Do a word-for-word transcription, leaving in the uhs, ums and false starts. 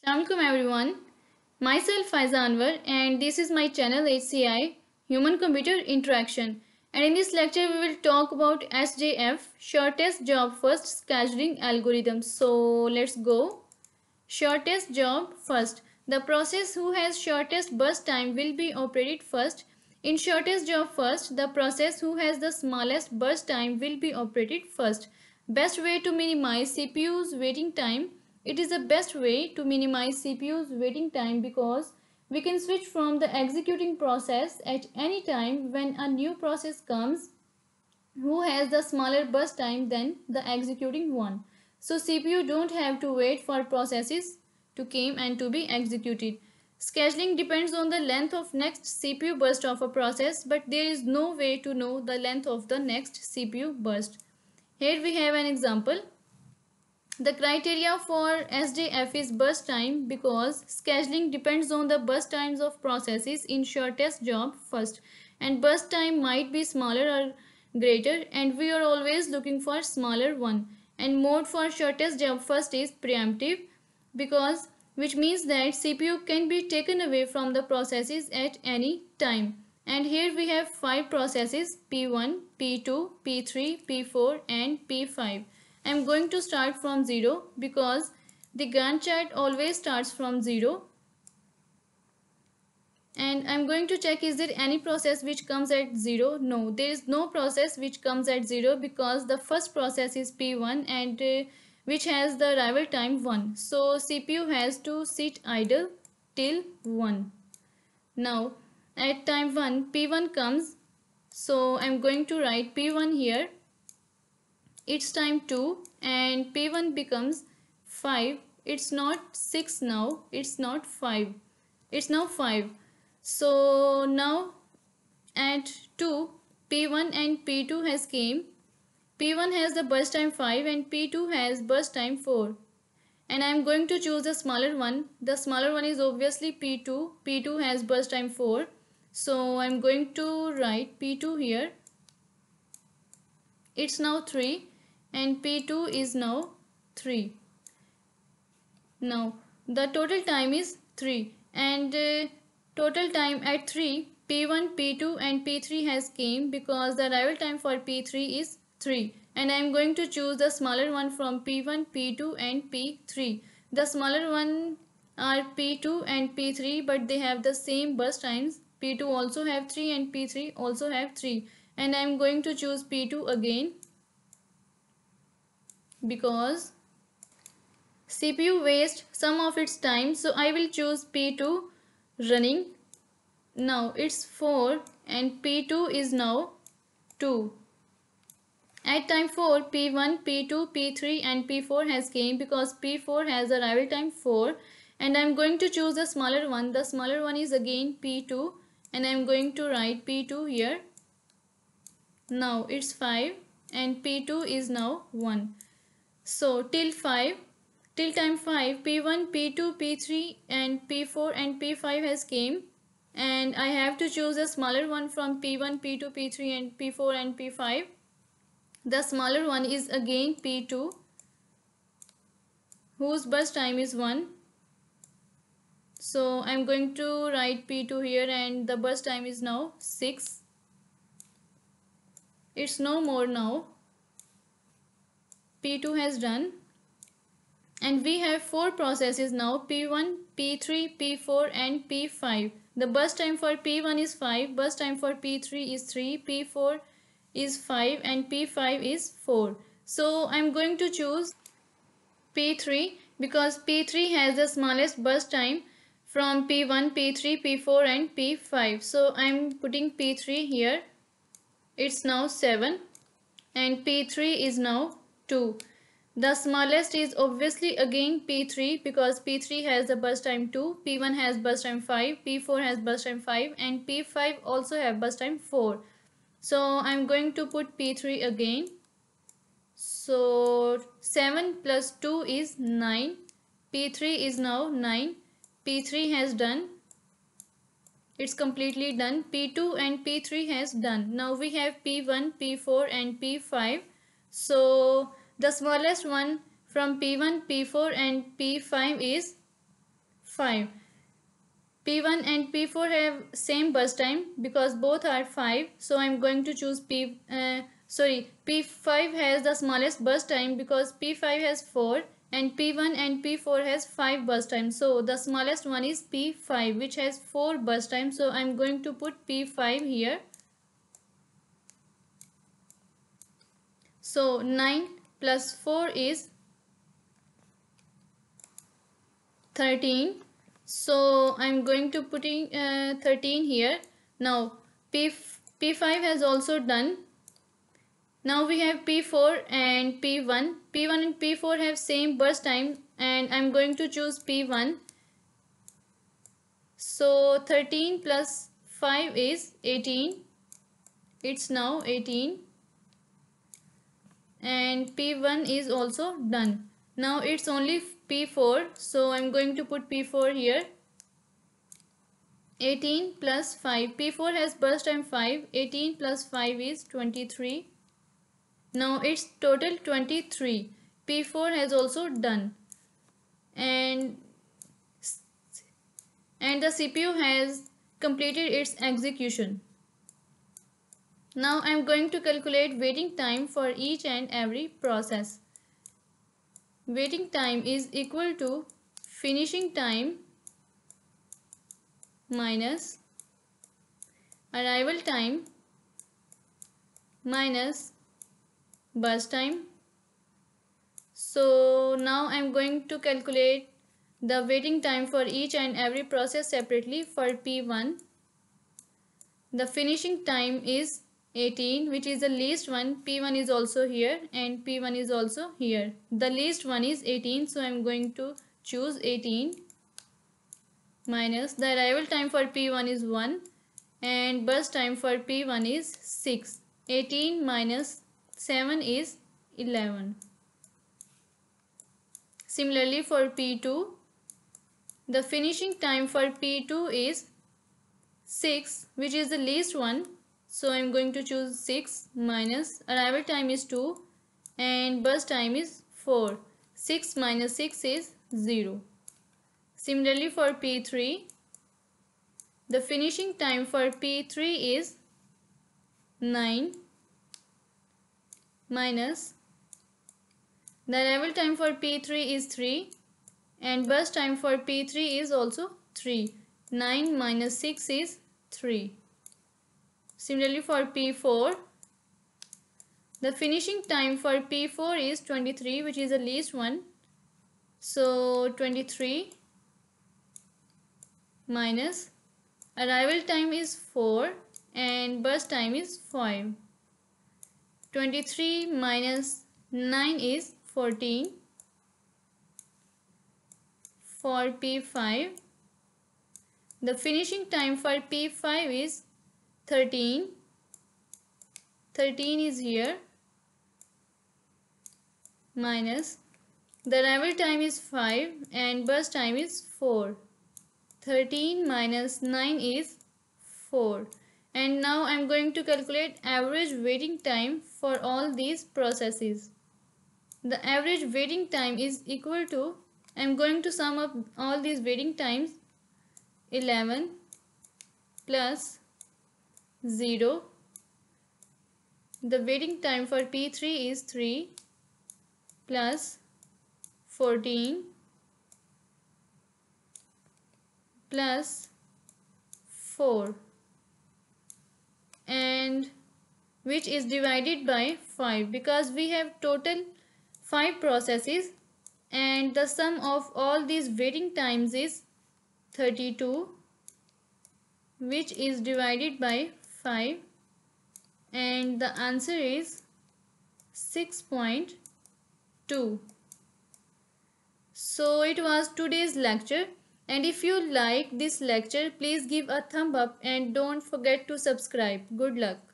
Assalamualaikum everyone. Myself Faiza Anwar and this is my channel H C I Human Computer Interaction, and in this lecture we will talk about S J F Shortest Job First scheduling algorithm. So let's go. Shortest job first. The process who has shortest burst time will be operated first. In shortest job first, the process who has the smallest burst time will be operated first. Best way to minimize C P U's waiting time. It is the best way to minimize C P U's waiting time because we can switch from the executing process at any time when a new process comes who has the smaller burst time than the executing one. So C P U don't have to wait for processes to come and to be executed. Scheduling depends on the length of next C P U burst of a process, but there is no way to know the length of the next C P U burst. Here we have an example. The criteria for S J F is burst time because scheduling depends on the burst times of processes in shortest job first, and burst time might be smaller or greater, and we are always looking for smaller one. And mode for shortest job first is preemptive because which means that C P U can be taken away from the processes at any time. And here we have five processes: P one, P two, P three, P four and P five. I am going to start from zero because the Gantt chart always starts from zero. And I am going to check, is there any process which comes at zero? No, there is no process which comes at zero because the first process is P one and uh, which has the arrival time one. So C P U has to sit idle till one. Now at time one, P one comes. So I am going to write P one here. It's time two and P one becomes five. It's not six now, it's not five, it's now five. So now at two, P one and P two has came. P one has the burst time five and P two has burst time four, and I am going to choose the smaller one. The smaller one is obviously P two. P two has burst time four, so I am going to write P two here. It's now three and P two is now three. Now the total time is three, and uh, total time at three, P one, P two and P three has came because the arrival time for P three is three, and I am going to choose the smaller one from P one, P two and P three. The smaller one are P two and P three, but they have the same burst times. P two also have three and P three also have three, and I am going to choose P two again because C P U wastes some of its time, so I will choose P two running. Now it's four and P two is now two. At time four, P one, P two, P three and P four has came because P four has arrival time four, and I am going to choose the smaller one. The smaller one is again P two, and I am going to write P two here. Now it's five and P two is now one. So till five, till time five, P one, P two, P three and P four and P five has came, and I have to choose a smaller one from P one, P two, P three and P four and P five. The smaller one is again P two, whose burst time is one. So I am going to write P two here, and the burst time is now six. It's no more now. P two has done, and we have four processes now: P one, P three, P four and P five. The burst time for P one is five, burst time for P three is three, P four is five and P five is four. So I am going to choose P three because P three has the smallest burst time from P one, P three, P four and P five. So I am putting P three here. It's now seven and P three is now two. The smallest is obviously again P three because P three has the burst time two, P one has burst time five, P four has burst time five and P five also have burst time four. So I am going to put P three again. So seven plus two is nine. P three is now nine. P three has done. It's completely done. P two and P three has done. Now we have P one, P four and P five. So the smallest one from P one, P four and P five is five. P one and P four have same burst time because both are five, so I'm going to choose P uh, sorry P five has the smallest burst time because P five has four and P one and P four has five burst time, so the smallest one is P five which has four burst time, so I'm going to put P five here. So nine plus four is thirteen, so I'm going to put in uh, thirteen here. Now P P5 has also done. Now we have P four and P one. P one and P four have same burst time and I'm going to choose P one. So thirteen plus five is eighteen. It's now eighteen. And P one is also done. Now it's only P four, so I'm going to put P four here. eighteen plus five. P four has burst time five. eighteen plus five is twenty-three. Now it's total twenty-three. P four has also done. And, and the C P U has completed its execution. Now I'm going to calculate waiting time for each and every process. Waiting time is equal to finishing time minus arrival time minus burst time. So now I'm going to calculate the waiting time for each and every process separately. For P one, the finishing time is eighteen, which is the least one. P one is also here and P one is also here. The least one is eighteen, so I'm going to choose eighteen minus the arrival time for P one is one and burst time for P one is six. eighteen minus seven is eleven. Similarly for P two, the finishing time for P two is six, which is the least one. So I'm going to choose six minus arrival time is two and burst time is four. six minus six is zero. Similarly for P three, the finishing time for P three is nine minus the arrival time for P three is three and burst time for P three is also three. nine minus six is three. Similarly for P four, the finishing time for P four is twenty-three, which is the least one. So twenty-three minus arrival time is four and burst time is five. twenty-three minus nine is fourteen. For P five, the finishing time for P five is thirteen. thirteen is here minus the arrival time is five and burst time is four. thirteen minus nine is four. And now I'm going to calculate average waiting time for all these processes. The average waiting time is equal to, I'm going to sum up all these waiting times, eleven plus zero. The waiting time for P three is three plus fourteen plus four, and which is divided by five because we have total five processes and the sum of all these waiting times is thirty-two, which is divided by five, and the answer is six point two. So it was today's lecture, and if you like this lecture, please give a thumb up and don't forget to subscribe. Good luck.